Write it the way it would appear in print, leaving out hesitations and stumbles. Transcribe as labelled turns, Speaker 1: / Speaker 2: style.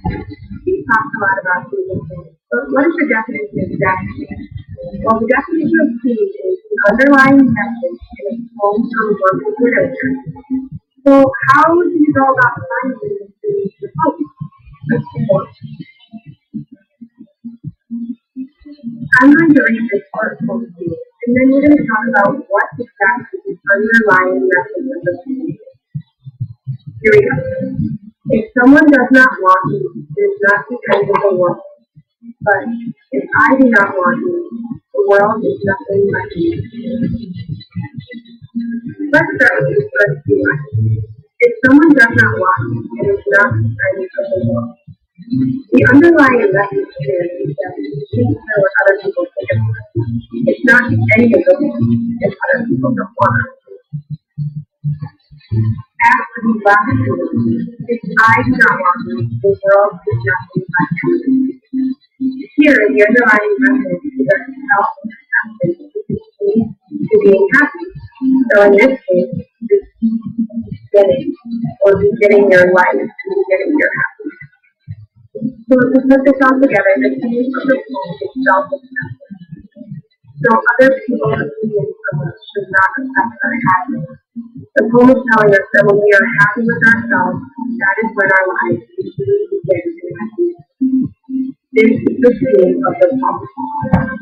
Speaker 1: We talked a lot about being things, but what is the definition of gratitude? Well, the definition of peace is the underlying message in a poem from working literature. So, how do you go about finding the poem? Let's take a look. I'm going to read this part for you, and then we're going to talk about what exactly the underlying message of the poem is. Here we go. If someone does not want you, it is not the end of the world. But if I do not want you, the world is nothing but you. Let's start with the first two lines. If someone does not want you, it is not the end of the world. The underlying message here is that we can't care what other people think of us. It's not the end of the world if other people don't want us. After the last two, if I do not want you, the world is nothing but you. Here, the underlying message is that self acceptance is the key to being happy. So in this case, the key to beginning, or beginning your life and beginning your happiness. So to put this all together, the theme of the poem is self-acceptance. So other people's opinions of us should not affect our happiness. The poem is telling us that when we are happy with ourselves, that is when our lives truly begin to happiness. This is the theme of the poem.